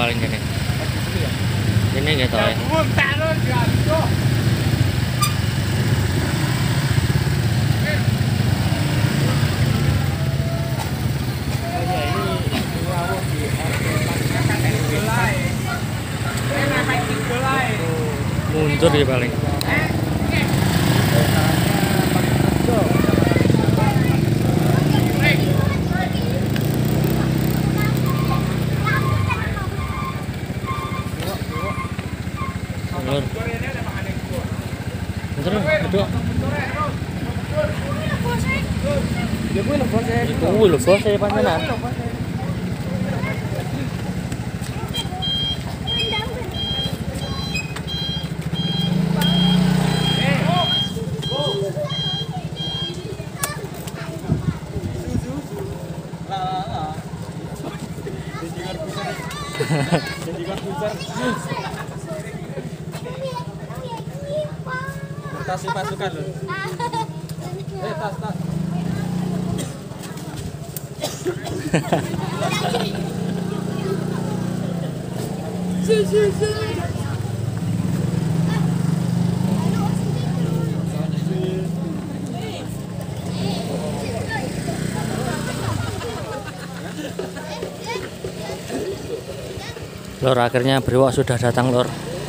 paling gini. Ini gitu ya. Mundur ya paling. Kuwi lho bos e panjenengan. Tas pasukan loh. Tas. Lor, akhirnya Brewok sudah datang, Lor.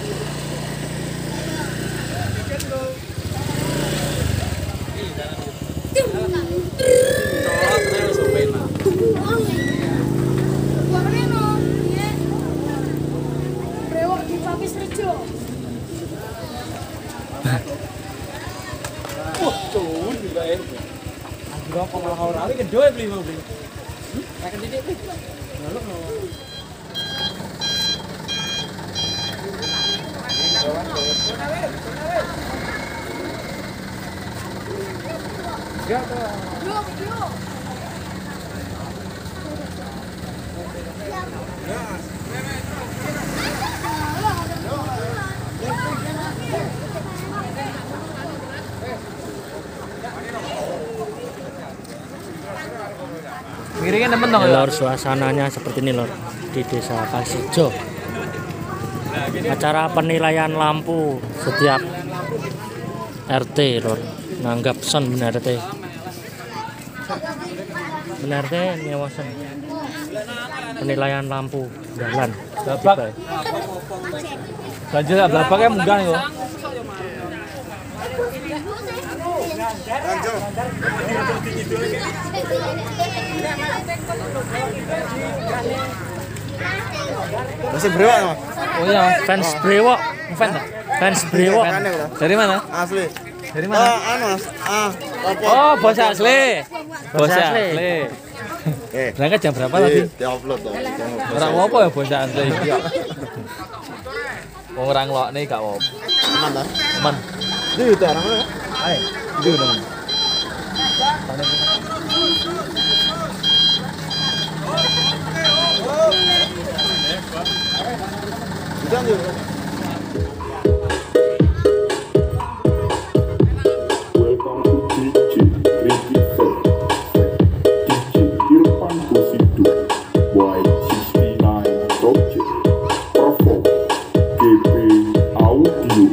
Lor, suasananya seperti ini, Lor, di Desa Kasijo. Acara penilaian lampu setiap RT, Lor. Nanggap son benar teh. Benar teh nyewasan. Penilaian lampu jalan. Babak. Banjir babaknya munggah yo. Masih Brewok, Mas? Oh iya, Fans Brewok. Fans Brewok. Dari mana? Asli. Dari mana? Mas. Oh, bos asli. Bos asli. Berangkat jam berapa tadi? Di-upload dong. Orang apa ya bos asli? Orang lok nih gak apa. Aman lah. Aman. Itu itu orang mana? Ayo, itu dong. Itu Welcome to DJ Ricky Fair. DJ Irfan Posido by 69 Project. Perform GB Audio.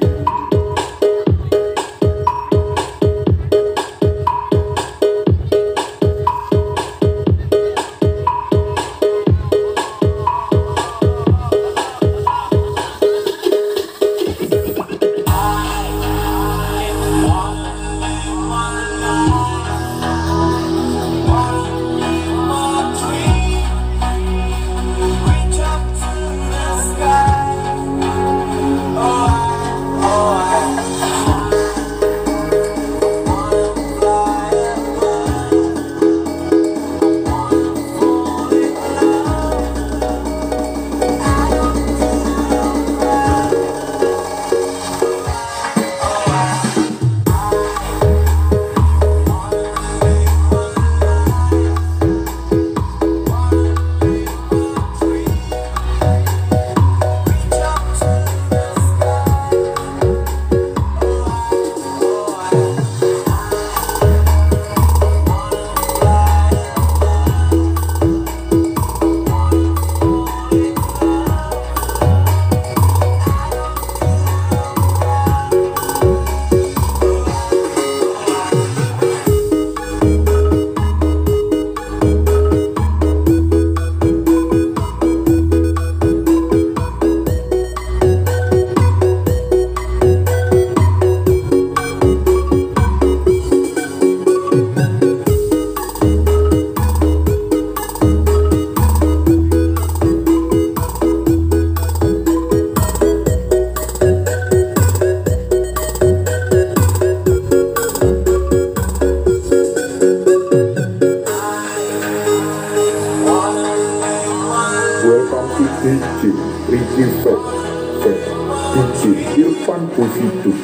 DJ Irfan Positif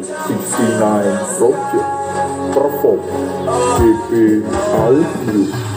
Y69 Project perform DP Audio.